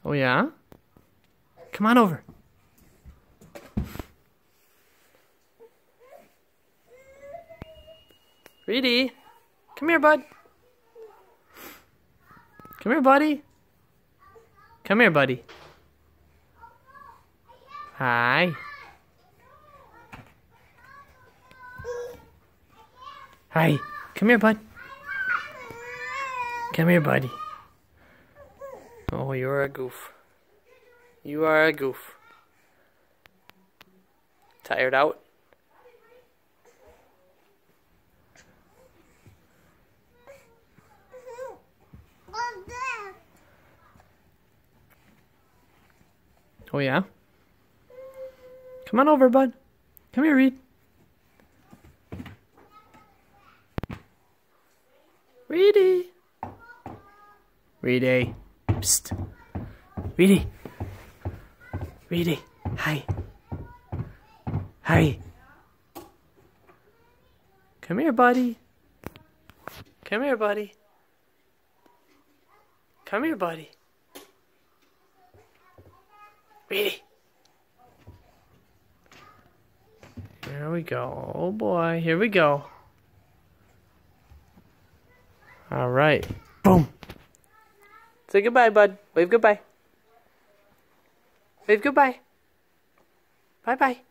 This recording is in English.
Oh yeah? Come on over. Reedy, come here, bud. Come here, buddy. Come here, buddy. Hi. Hi. Come here, bud. Come here, buddy. Oh, you're a goof. You are a goof. Tired out? Oh yeah? Come on over, bud. Come here, Reed. Reedy. Reedy. Psst. Reedy. Reedy. Hi. Hi. Come here, buddy. Come here, buddy. Come here, buddy. Reedy. Here we go. Oh boy, here we go. All right. Boom. Say goodbye, bud. Wave goodbye. Wave goodbye. Bye-bye.